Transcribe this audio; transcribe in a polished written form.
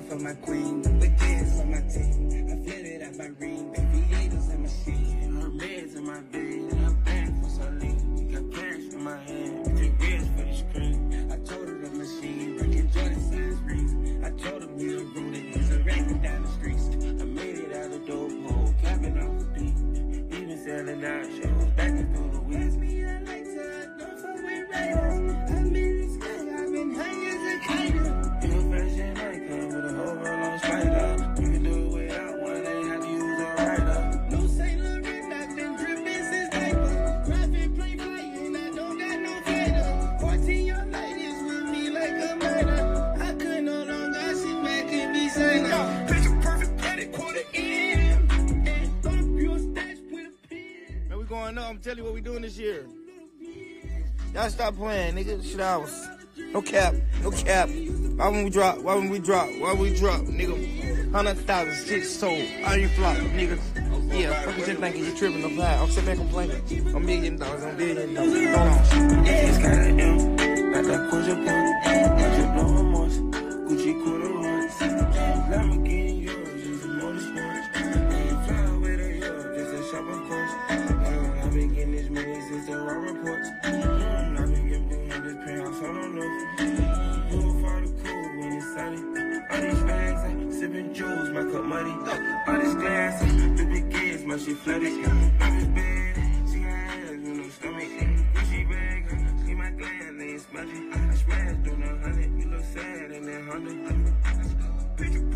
for my queen, the wickeds on my team. I feel it at my ring, baby, eagles in my machine. Her beds in my bed, and her bank for Saline. Got cash in my hand, take reds for the screen. I told her the machine, breaking Jordan size rings. I told him he a rooted, he's a racket down the streets. I made it out of dope hole, capping off the beat. Even selling out shows, backing through the weeds. Me, I like to, don't fuck with writers. I've been in the sky, I've been high as a kite. You a fashion icon with a whole roll on spider. You can do it without one, ain't have to use a rider. No Saint Laurent, I've been dripping since diaper. Traffic play flying, I don't got no fighter. 14 young ladies with me like a murder. I could no longer sit back and be silent. Picture perfect PATEK, quarter in. And thump your stash with a pen. Man, we going up. I'm telling you what we doing this year. Y'all stop playing, nigga. Shit hours. No cap. No cap. Why when we drop? Why when we drop? Why when we drop, nigga? 100,000 shit sold. I ain't flop, nigga. Yeah, fuck what you thinking. You tripping the fly. I'm sitting back complaining. $1 million. $1 billion. Hold on. Yeah, it's kinda M. Got that push up on. Watch it no remorse. Gucci corduroys. Lamborghini yours is a motorsport. Fly away to Europe, just a shopping course. I've been getting this money since the raw reports. I've been getting this penthouse on the roof. Move for the cool when it's sunny. All these bags, I'm sipping juice, my cup muddy. All this glass, the big kids, my shit flooded. Love is bad, she got ass with no stomach. Gucci bag, see my glands, they ain't smudgy. I smashed on 100, you look sad in that 100. Picture